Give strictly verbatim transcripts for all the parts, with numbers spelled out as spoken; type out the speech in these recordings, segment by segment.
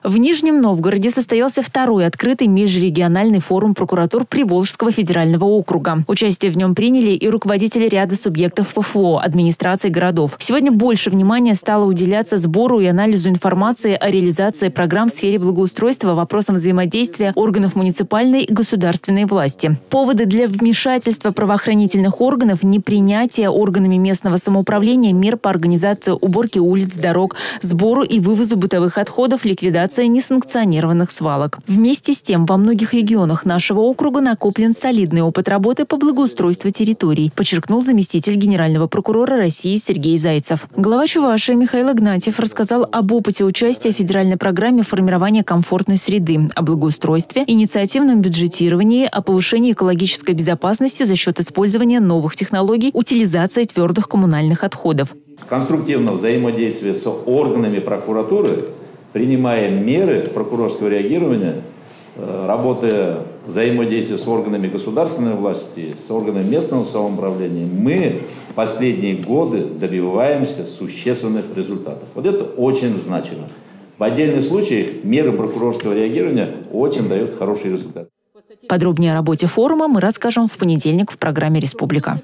В Нижнем Новгороде состоялся второй открытый межрегиональный форум прокуратур Приволжского федерального округа. Участие в нем приняли и руководители ряда субъектов ПФО, администрации городов. Сегодня больше внимания стало уделяться сбору и анализу информации о реализации программ в сфере благоустройства, вопросам взаимодействия органов муниципальной и государственной власти. Поводы для вмешательства правоохранительных органов – непринятие органами местного самоуправления мер по организации уборки улиц, дорог, сбору и вывозу бытовых отходов, ликвидации несанкционированных свалок. Вместе с тем, во многих регионах нашего округа накоплен солидный опыт работы по благоустройству территорий, подчеркнул заместитель генерального прокурора России Сергей Зайцев. Глава Чувашии Михаил Игнатьев рассказал об опыте участия в федеральной программе формирования комфортной среды, о благоустройстве, инициативном бюджетировании, о повышении экологической безопасности за счет использования новых технологий, утилизации твердых коммунальных отходов. Конструктивное взаимодействие с органами прокуратуры, принимая меры прокурорского реагирования, работая взаимодействие с органами государственной власти, с органами местного самоуправления, мы последние годы добиваемся существенных результатов. Вот это очень значимо. В отдельных случаях меры прокурорского реагирования очень дают хороший результат. Подробнее о работе форума мы расскажем в понедельник в программе «Республика».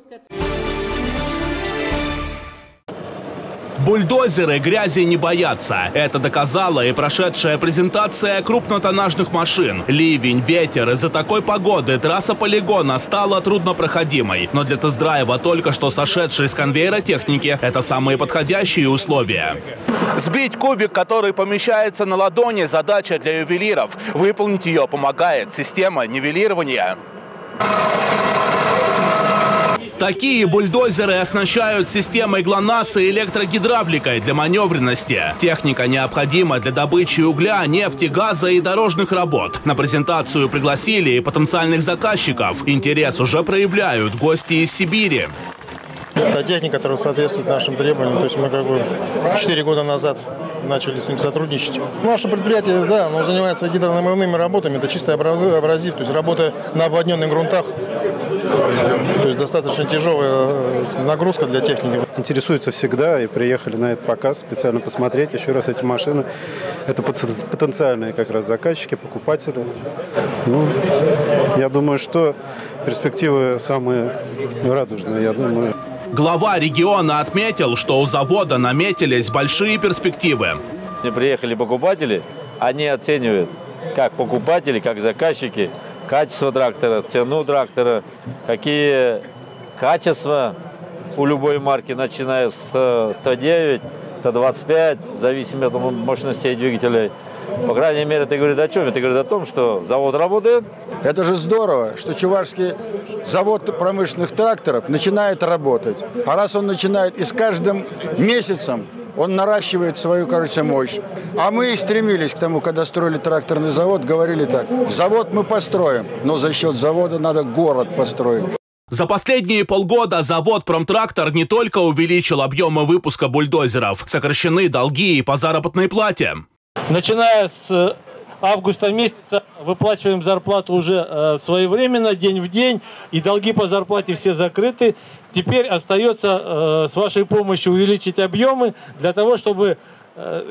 Бульдозеры грязи не боятся. Это доказала и прошедшая презентация крупнотоннажных машин. Ливень, ветер. Из-за такой погоды трасса полигона стала труднопроходимой. Но для тест-драйва только что сошедшей с конвейера техники это самые подходящие условия. Сбить кубик, который помещается на ладони, задача для ювелиров. Выполнить ее помогает система нивелирования. Такие бульдозеры оснащают системой ГЛОНАСС и электрогидравликой для маневренности. Техника необходима для добычи угля, нефти, газа и дорожных работ. На презентацию пригласили и потенциальных заказчиков. Интерес уже проявляют гости из Сибири. Это техника, которая соответствует нашим требованиям. То есть мы как бы четыре года назад начали с ним сотрудничать. Наше предприятие, да, оно занимается гидронамывными работами. Это чистый абразив, то есть работа на обводненных грунтах. То есть достаточно тяжелая нагрузка для техники. Интересуются всегда и приехали на этот показ специально посмотреть еще раз эти машины. Это потенциальные как раз заказчики, покупатели. Ну, я думаю, что перспективы самые радужные, я думаю. Глава региона отметил, что у завода наметились большие перспективы. Приехали покупатели, они оценивают, как покупатели, как заказчики, качество трактора, цену трактора, какие качества у любой марки, начиная с Т девять, Т двадцать пять, в зависимости от мощностей двигателей. По крайней мере, это говорит о чем? Это говорит о том, что завод работает. Это же здорово, что Чувашский завод промышленных тракторов начинает работать. А раз он начинает, и с каждым месяцем он наращивает свою, короче, мощь. А мы и стремились к тому, когда строили тракторный завод, говорили так: завод мы построим, но за счет завода надо город построить. За последние полгода завод «Промтрактор» не только увеличил объемы выпуска бульдозеров, сокращены долги и по заработной плате. Начиная с августа месяца выплачиваем зарплату уже э, своевременно, день в день, и долги по зарплате все закрыты. Теперь остается э, с вашей помощью увеличить объемы для того, чтобы э,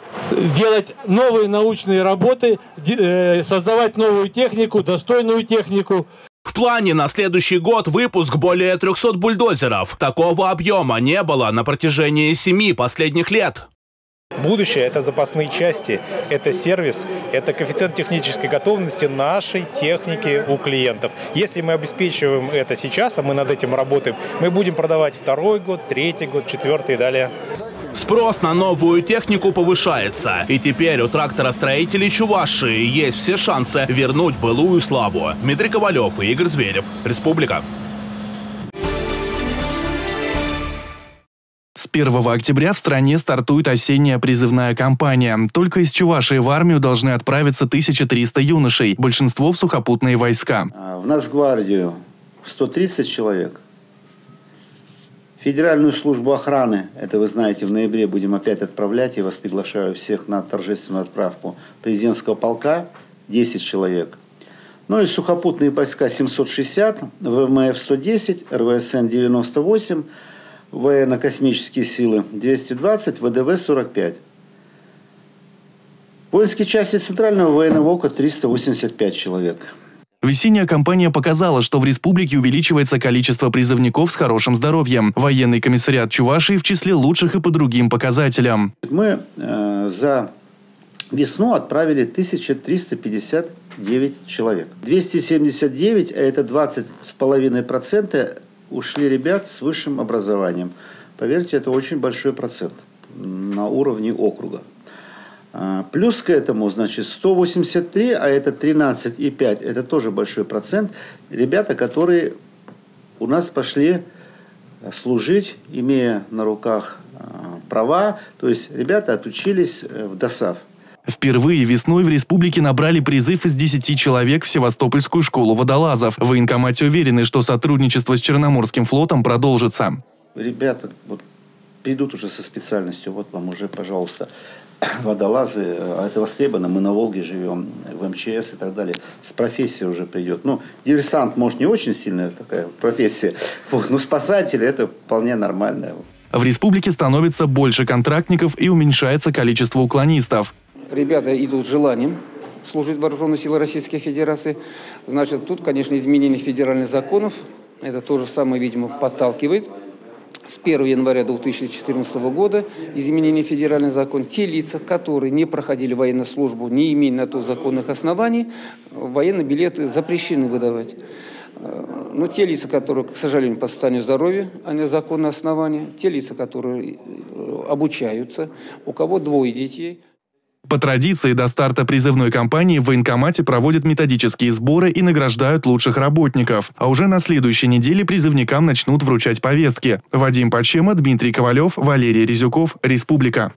делать новые научные работы, э, создавать новую технику, достойную технику. В плане на следующий год выпуск более трёхсот бульдозеров. Такого объема не было на протяжении семи последних лет. Будущее – это запасные части, это сервис, это коэффициент технической готовности нашей техники у клиентов. Если мы обеспечиваем это сейчас, а мы над этим работаем, мы будем продавать второй год, третий год, четвертый и далее. Спрос на новую технику повышается. И теперь у тракторостроителей Чувашии есть все шансы вернуть былую славу. Дмитрий Ковалев и Игорь Зверев. Республика. С первого октября в стране стартует осенняя призывная кампания. Только из Чувашии в армию должны отправиться тысяча триста юношей, большинство в сухопутные войска. В Нацгвардию сто тридцать человек. Федеральную службу охраны, это вы знаете, в ноябре будем опять отправлять. Я вас приглашаю всех на торжественную отправку. Президентского полка десять человек. Ну и сухопутные войска семьсот шестьдесят, ВМФ сто десять, РВСН девяносто восемь, военно-космические силы двести двадцать, ВДВ сорок пять. Воинские части Центрального военного округа триста восемьдесят пять человек. Весенняя кампания показала, что в республике увеличивается количество призывников с хорошим здоровьем. Военный комиссариат Чувашии в числе лучших и по другим показателям. Мы э, за весну отправили тысячу триста пятьдесят девять человек. двести семьдесят девять, а это двадцать с половиной процента, ушли ребят с высшим образованием. Поверьте, это очень большой процент на уровне округа. Плюс к этому, значит, сто восемьдесят три, а это тринадцать и пять, это тоже большой процент. Ребята, которые у нас пошли служить, имея на руках права, то есть ребята отучились в ДОСАВ. Впервые весной в республике набрали призыв из десяти человек в Севастопольскую школу водолазов. В военкомате уверены, что сотрудничество с Черноморским флотом продолжится. Ребята вот, придут уже со специальностью, вот вам уже, пожалуйста, водолазы, а это востребовано, мы на Волге живем, в эм че эс и так далее. С профессией уже придет. Ну, диверсант, может, не очень сильная такая профессия, вот, но спасатели это вполне нормально. В республике становится больше контрактников и уменьшается количество уклонистов. Ребята идут с желанием служить в Вооруженных силах Российской Федерации. Значит, тут, конечно, изменение федеральных законов, это тоже самое, видимо, подталкивает. С первого января две тысячи четырнадцатого года изменение федеральный закон. Те лица, которые не проходили военную службу, не имея на то законных оснований, военные билеты запрещены выдавать. Но те лица, которые, к сожалению, по состоянию здоровья, а не законные основания, те лица, которые обучаются, у кого двое детей. По традиции, до старта призывной кампании в военкомате проводят методические сборы и награждают лучших работников. А уже на следующей неделе призывникам начнут вручать повестки. Вадим Почема, Дмитрий Ковалев, Валерий Резюков. Республика.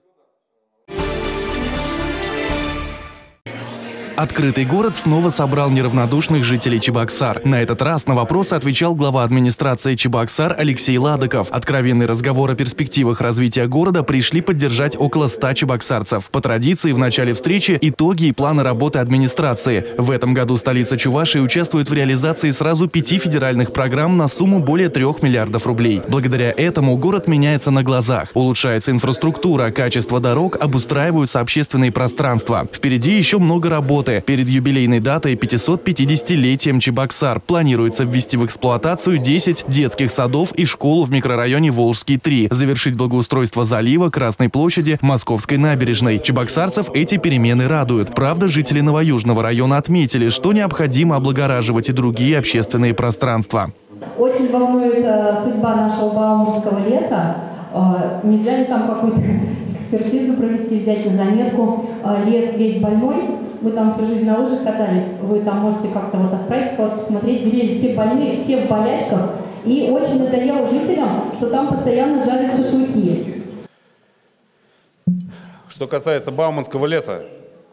Открытый город снова собрал неравнодушных жителей Чебоксар. На этот раз на вопросы отвечал глава администрации Чебоксар Алексей Ладыков. Откровенный разговор о перспективах развития города пришли поддержать около ста чебоксарцев. По традиции в начале встречи итоги и планы работы администрации. В этом году столица Чувашии участвует в реализации сразу пяти федеральных программ на сумму более трех миллиардов рублей. Благодаря этому город меняется на глазах. Улучшается инфраструктура, качество дорог, обустраиваются общественные пространства. Впереди еще много работы. Перед юбилейной датой пятисотпятидесятилетием Чебоксар планируется ввести в эксплуатацию десять детских садов и школу в микрорайоне Волжский три, завершить благоустройство залива, Красной площади, Московской набережной. Чебоксарцев эти перемены радуют. Правда, жители Новоюжного района отметили, что необходимо облагораживать и другие общественные пространства. Очень волнует э, судьба нашего Бауманского леса. Э, нельзя ли там какую-то экспертизу провести, взять на заметку? Э, лес весь больной. Вы там всю жизнь на лыжах катались, вы там можете как-то вот отправить кого-то посмотреть, деревья все больные, все в болячках. И очень надоело жителям, что там постоянно жарят шашлыки. Что касается Бауманского леса,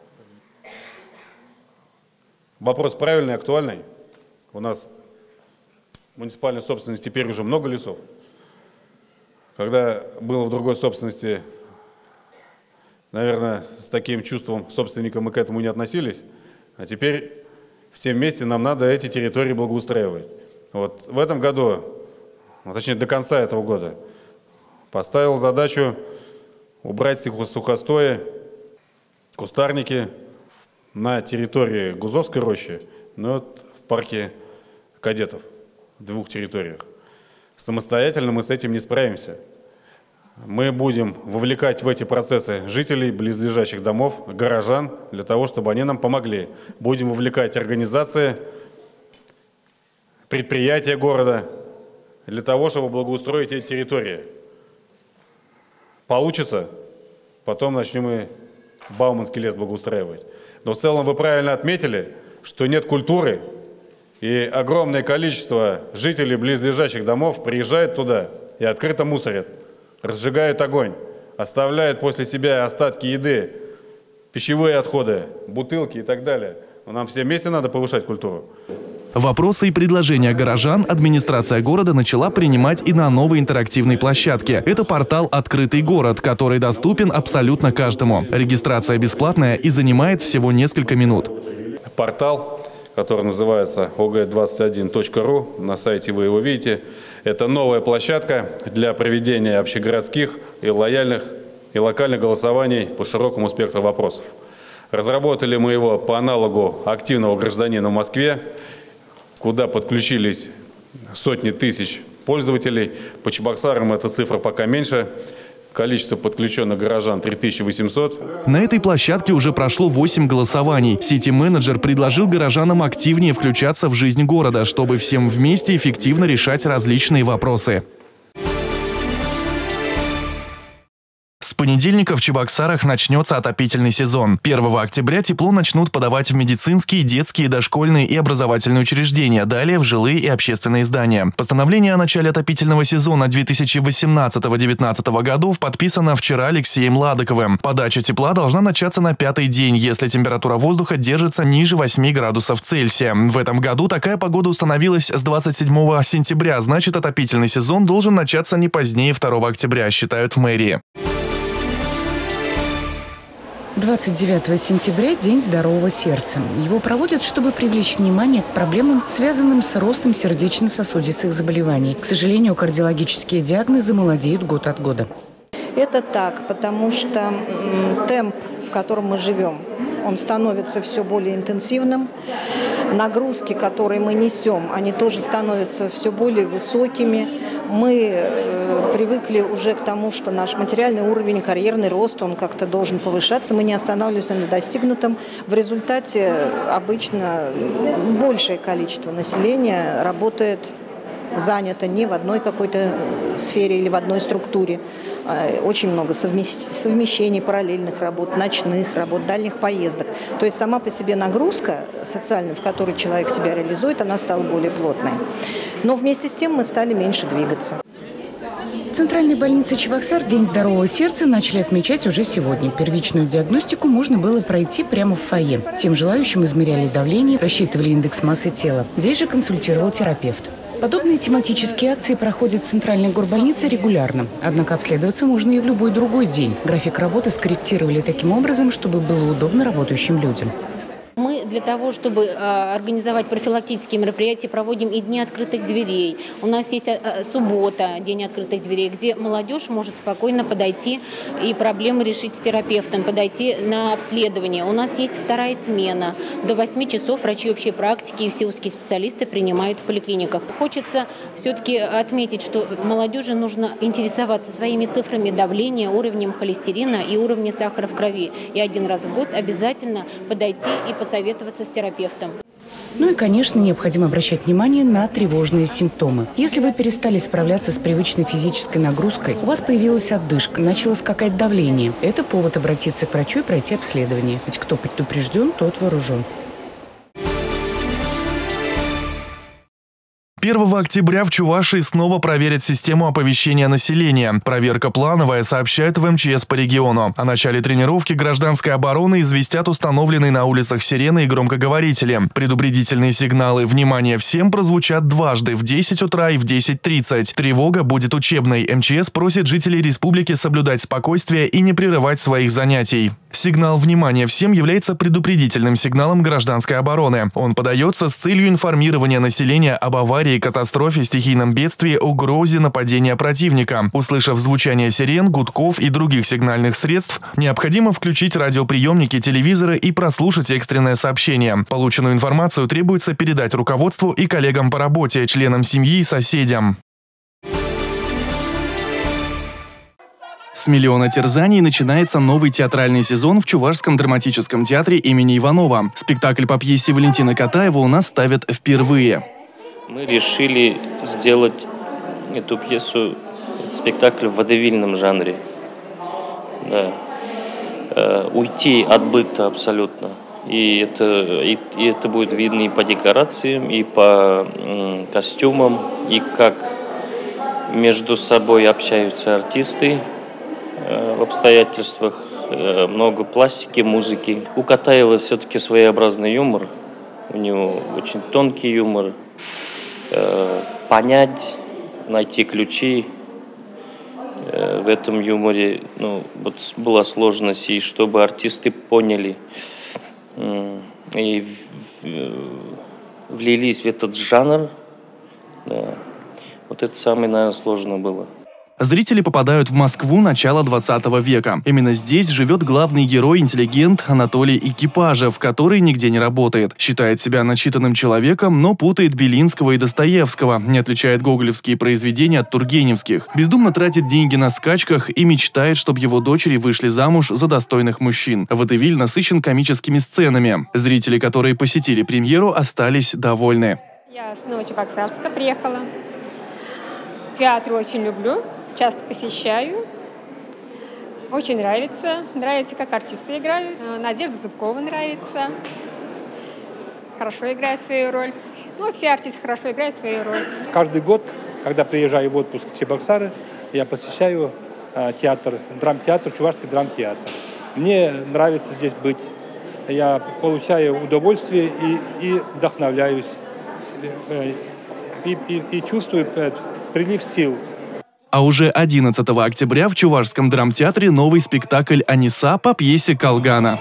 вопрос правильный, актуальный. У нас в муниципальной собственности теперь уже много лесов. Когда было в другой собственности, наверное, с таким чувством собственника мы к этому не относились, а теперь все вместе нам надо эти территории благоустраивать. Вот в этом году, ну, точнее до конца этого года, поставил задачу убрать сухостои, кустарники на территории Гузовской рощи, но вот в парке кадетов, в двух территориях. Самостоятельно мы с этим не справимся. Мы будем вовлекать в эти процессы жителей близлежащих домов, горожан, для того, чтобы они нам помогли. Будем вовлекать организации, предприятия города, для того, чтобы благоустроить эти территории. Получится, потом начнем мы Бауманский лес благоустраивать. Но в целом вы правильно отметили, что нет культуры, и огромное количество жителей близлежащих домов приезжает туда и открыто мусорят. Разжигают огонь, оставляют после себя остатки еды, пищевые отходы, бутылки и так далее. Но нам всем вместе надо повышать культуру. Вопросы и предложения горожан администрация города начала принимать и на новой интерактивной площадке. Это портал «Открытый город», который доступен абсолютно каждому. Регистрация бесплатная и занимает всего несколько минут. Портал, который называется о гэ двадцать один точка ру, на сайте вы его видите. Это новая площадка для проведения общегородских и лояльных и локальных голосований по широкому спектру вопросов. Разработали мы его по аналогу активного гражданина в Москве, куда подключились сотни тысяч пользователей. По Чебоксарам эта цифра пока меньше. Количество подключенных горожан три тысячи восемьсот. На этой площадке уже прошло восемь голосований. Сити-менеджер предложил горожанам активнее включаться в жизнь города, чтобы всем вместе эффективно решать различные вопросы. С понедельника в Чебоксарах начнется отопительный сезон. первого октября тепло начнут подавать в медицинские, детские, дошкольные и образовательные учреждения, далее в жилые и общественные здания. Постановление о начале отопительного сезона две тысячи восемнадцатого — две тысячи девятнадцатого годов подписано вчера Алексеем Ладыковым. Подача тепла должна начаться на пятый день, если температура воздуха держится ниже восьми градусов Цельсия. В этом году такая погода установилась с двадцать седьмого сентября, значит, отопительный сезон должен начаться не позднее второго октября, считают в мэрии. двадцать девятого сентября – День здорового сердца. Его проводят, чтобы привлечь внимание к проблемам, связанным с ростом сердечно-сосудистых заболеваний. К сожалению, кардиологические диагнозы молодеют год от года. Это так, потому что темп, в котором мы живем, он становится все более интенсивным. Нагрузки, которые мы несем, они тоже становятся все более высокими. Мы э, привыкли уже к тому, что наш материальный уровень, карьерный рост, он как-то должен повышаться. Мы не останавливаемся на достигнутом. В результате обычно большее количество населения работает занято не в одной какой-то сфере или в одной структуре. Очень много совмещений, параллельных работ, ночных работ, дальних поездок. То есть сама по себе нагрузка социальная, в которой человек себя реализует, она стала более плотной. Но вместе с тем мы стали меньше двигаться. В центральной больнице Чебоксар День здорового сердца начали отмечать уже сегодня. Первичную диагностику можно было пройти прямо в фойе. Всем желающим измеряли давление, рассчитывали индекс массы тела. Здесь же консультировал терапевт. Подобные тематические акции проходят в центральной горбольнице регулярно. Однако обследоваться можно и в любой другой день. График работы скорректировали таким образом, чтобы было удобно работающим людям. Мы для того, чтобы э, организовать профилактические мероприятия, проводим и дни открытых дверей. У нас есть э, суббота, день открытых дверей, где молодежь может спокойно подойти и проблемы решить с терапевтом, подойти на обследование. У нас есть вторая смена. До восьми часов врачи общей практики и все узкие специалисты принимают в поликлиниках. Хочется все-таки отметить, что молодежи нужно интересоваться своими цифрами давления, уровнем холестерина и уровнем сахара в крови. И один раз в год обязательно подойти и посмотреть, советоваться с терапевтом. Ну и, конечно, необходимо обращать внимание на тревожные симптомы. Если вы перестали справляться с привычной физической нагрузкой, у вас появилась одышка, начало скакать давление, это повод обратиться к врачу и пройти обследование. Ведь кто предупрежден, тот вооружен. первого октября в Чувашии снова проверят систему оповещения населения. Проверка плановая, сообщает в эм че эс по региону. О начале тренировки гражданской обороны известят установленные на улицах сирены и громкоговорители. Предупредительные сигналы «Внимание всем» прозвучат дважды – в десять утра и в десять тридцать. Тревога будет учебной. эм че эс просит жителей республики соблюдать спокойствие и не прерывать своих занятий. Сигнал «Внимание всем» является предупредительным сигналом гражданской обороны. Он подается с целью информирования населения об аварии, катастрофе, стихийном бедствии, угрозе нападения противника. Услышав звучание сирен, гудков и других сигнальных средств, необходимо включить радиоприемники, телевизоры и прослушать экстренное сообщение. Полученную информацию требуется передать руководству и коллегам по работе, членам семьи и соседям. С «Миллиона терзаний» начинается новый театральный сезон в Чувашском драматическом театре имени Иванова. Спектакль по пьесе Валентина Катаева у нас ставят впервые. Мы решили сделать эту пьесу, этот спектакль в водевильном жанре. Да. Э, уйти от быта абсолютно. И это, и, и это будет видно и по декорациям, и по м, костюмам, и как между собой общаются артисты э, в обстоятельствах. Э, много пластики, музыки. У Катаева все-таки своеобразный юмор. У него очень тонкий юмор. Понять, найти ключи в этом юморе, ну, вот была сложность, и чтобы артисты поняли и влились в этот жанр, да, вот это самое, наверное, сложное было. Зрители попадают в Москву начала двадцатого века. Именно здесь живет главный герой-интеллигент Анатолий Экипажев, который нигде не работает. Считает себя начитанным человеком, но путает Белинского и Достоевского, не отличает гоголевские произведения от тургеневских. Бездумно тратит деньги на скачках и мечтает, чтобы его дочери вышли замуж за достойных мужчин. Водевиль насыщен комическими сценами. Зрители, которые посетили премьеру, остались довольны. Я с Новочебоксарска приехала. Театр очень люблю, часто посещаю. Очень нравится. Нравится, как артисты играют. Надежда Зубкова нравится. Хорошо играет свою роль. Ну, все артисты хорошо играют свою роль. Каждый год, когда приезжаю в отпуск в Чебоксары, я посещаю э, театр, драмтеатр, Чувашский драмтеатр. Мне нравится здесь быть. Я получаю удовольствие и, и вдохновляюсь. Э, и, и, и чувствую э, прилив сил. А уже одиннадцатого октября в Чувашском драмтеатре новый спектакль «Аниса» по пьесе Колгана.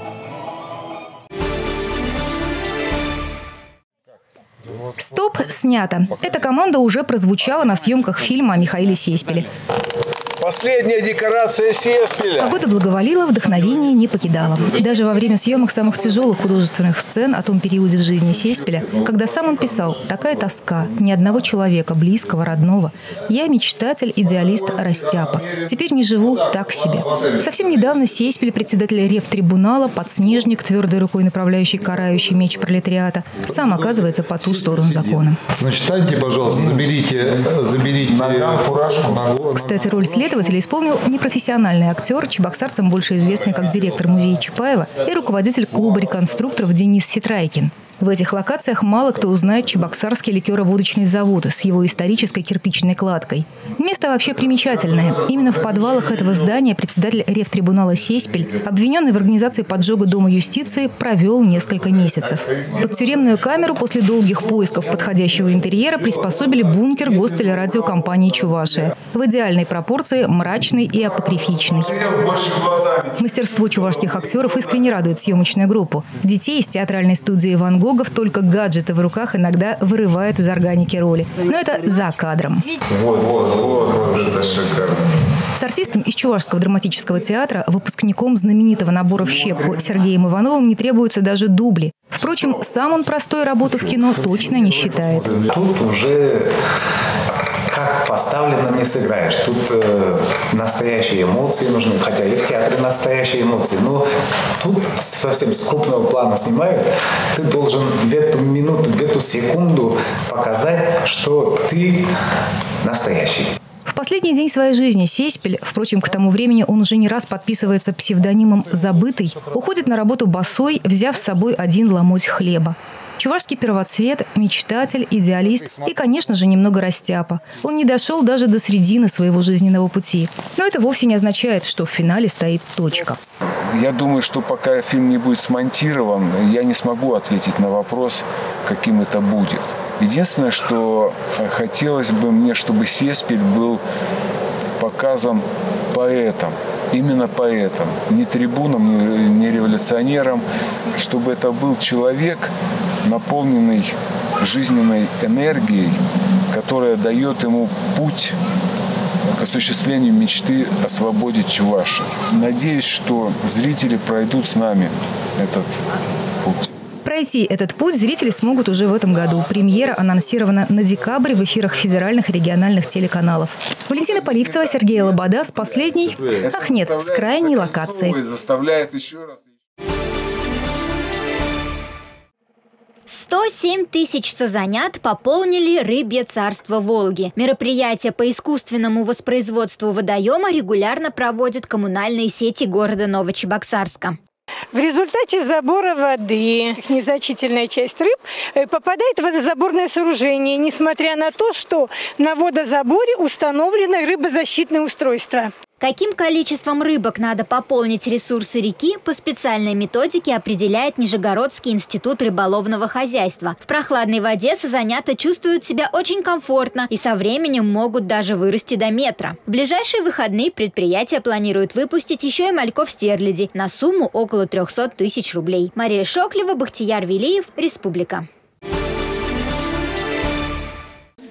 Стоп, снято. Эта команда уже прозвучала на съемках фильма о Михаиле Сеспеле. Последняя декорация Сеспеля. Погода благоволила, вдохновение не покидало. Даже во время съемок самых тяжелых художественных сцен о том периоде в жизни Сеспеля, когда сам он писал: «Такая тоска, ни одного человека, близкого, родного. Я мечтатель, идеалист, растяпа. Теперь не живу, так себе». Совсем недавно Сеспель, председатель ревтрибунала, подснежник, твердой рукой направляющий карающий меч пролетариата, сам оказывается по ту сторону закона. Значит, встаньте, пожалуйста, заберите, заберите фуражку. Кстати, роль следователя исполнил непрофессиональный актер, чебоксарцам больше известный как директор музея Чапаева и руководитель клуба реконструкторов Денис Ситрайкин. В этих локациях мало кто узнает Чебоксарский ликероводочный завод с его исторической кирпичной кладкой. Место вообще примечательное. Именно в подвалах этого здания председатель ревтрибунала Сеспель, обвиненный в организации поджога Дома юстиции, провел несколько месяцев. Под тюремную камеру после долгих поисков подходящего интерьера приспособили бункер гостелерадиокомпании «Чувашия». В идеальной пропорции мрачный и апокрифичный. Мастерство чувашских актеров искренне радует съемочную группу. Детей из театральной студии «Ван Гог» только гаджеты в руках иногда вырывают из органики роли. Но это за кадром. Вот, вот, вот, вот это шикарно. С артистом из Чувашского драматического театра, выпускником знаменитого набора в щепку Сергеем Ивановым, не требуются даже дубли. Впрочем, сам он простой работу в кино точно не считает. Тут уже как поставлено, не сыграешь. Тут э, настоящие эмоции нужны, хотя и в театре настоящие эмоции. Но тут совсем с крупного плана снимают. Ты должен в эту минуту, в эту секунду показать, что ты настоящий. В последний день своей жизни Сеспель, впрочем, к тому времени он уже не раз подписывается псевдонимом «Забытый», уходит на работу босой, взяв с собой один ломоть хлеба. Чувашский первоцвет, мечтатель, идеалист и, конечно же, немного растяпа. Он не дошел даже до середины своего жизненного пути. Но это вовсе не означает, что в финале стоит точка. Я думаю, что пока фильм не будет смонтирован, я не смогу ответить на вопрос, каким это будет. Единственное, что хотелось бы мне, чтобы Сеспель был показан поэтом. Именно поэтом. Не трибуном, не революционером. Чтобы это был человек, наполненный жизненной энергией, которая дает ему путь к осуществлению мечты о свободе Чувашии. Надеюсь, что зрители пройдут с нами этот путь. Пройти этот путь зрители смогут уже в этом году. Премьера анонсирована на декабрь в эфирах федеральных и региональных телеканалов. Валентина Поливцева, Сергей Лобода с последней, ах нет, с крайней локацией. Заставляет еще раз. сто семь тысяч сазанят пополнили рыбье царство Волги. Мероприятия по искусственному воспроизводству водоема регулярно проводят коммунальные сети города Новочебоксарска. В результате забора воды незначительная часть рыб попадает в водозаборное сооружение, несмотря на то, что на водозаборе установлено рыбозащитное устройство. Каким количеством рыбок надо пополнить ресурсы реки, по специальной методике определяет Нижегородский институт рыболовного хозяйства. В прохладной воде сазанята чувствуют себя очень комфортно и со временем могут даже вырасти до метра. В ближайшие выходные предприятие планирует выпустить еще и мальков-стерляди на сумму около трёхсот тысяч рублей. Мария Шоклева, Бахтияр Велиев, Республика.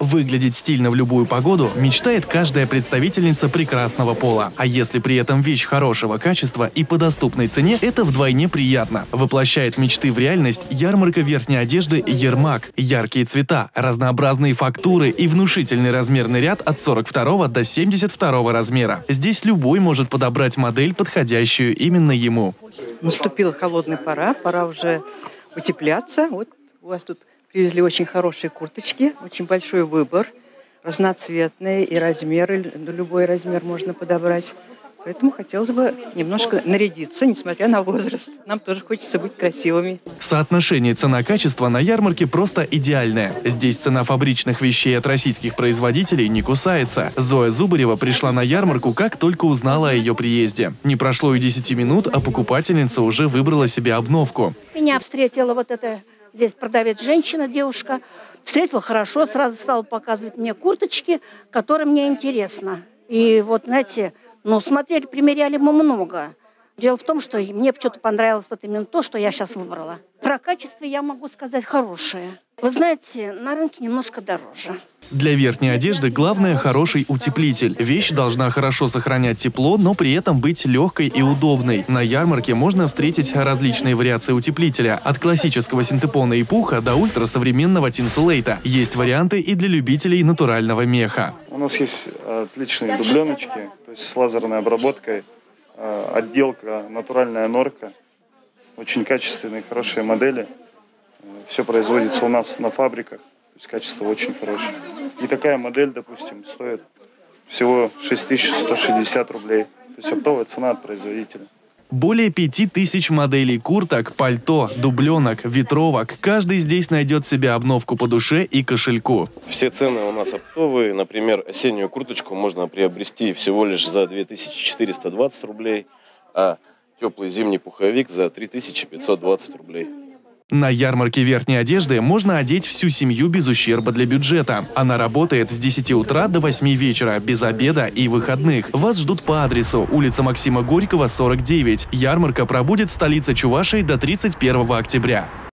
Выглядеть стильно в любую погоду мечтает каждая представительница прекрасного пола. А если при этом вещь хорошего качества и по доступной цене, это вдвойне приятно. Воплощает мечты в реальность ярмарка верхней одежды «Ермак». Яркие цвета, разнообразные фактуры и внушительный размерный ряд от сорок второго до семьдесят второго размера. Здесь любой может подобрать модель, подходящую именно ему. Наступила холодная пора, пора уже утепляться. Вот у вас тут привезли очень хорошие курточки, очень большой выбор, разноцветные и размеры, любой размер можно подобрать. Поэтому хотелось бы немножко нарядиться, несмотря на возраст. Нам тоже хочется быть красивыми. Соотношение цена-качество на ярмарке просто идеальное. Здесь цена фабричных вещей от российских производителей не кусается. Зоя Зубарева пришла на ярмарку, как только узнала о ее приезде. Не прошло и десяти минут, а покупательница уже выбрала себе обновку. Меня встретила вот эта здесь продавец женщина, девушка. Встретила хорошо, сразу стала показывать мне курточки, которые мне интересны. И вот, знаете, ну, смотрели, примеряли мы много. Дело в том, что мне что-то понравилось вот именно то, что я сейчас выбрала. Про качество я могу сказать хорошее. Вы знаете, на рынке немножко дороже. Для верхней одежды главное хороший утеплитель. Вещь должна хорошо сохранять тепло, но при этом быть легкой и удобной. На ярмарке можно встретить различные вариации утеплителя. От классического синтепона и пуха до ультрасовременного тинсулейта. Есть варианты и для любителей натурального меха. У нас есть отличные дубленочки, то есть с лазерной обработкой. Отделка натуральная норка. Очень качественные, хорошие модели. Все производится у нас на фабриках. То есть качество очень хорошее. И такая модель, допустим, стоит всего шесть тысяч сто шестьдесят рублей. То есть оптовая цена от производителя. Более пяти тысяч моделей курток, пальто, дубленок, ветровок. Каждый здесь найдет себе обновку по душе и кошельку. Все цены у нас оптовые. Например, осеннюю курточку можно приобрести всего лишь за две тысячи четыреста двадцать рублей, а теплый зимний пуховик за три тысячи пятьсот двадцать рублей. На ярмарке верхней одежды можно одеть всю семью без ущерба для бюджета. Она работает с десяти утра до восьми вечера, без обеда и выходных. Вас ждут по адресу улица Максима Горького, сорок девять. Ярмарка пробудет в столице Чувашии до тридцать первого октября.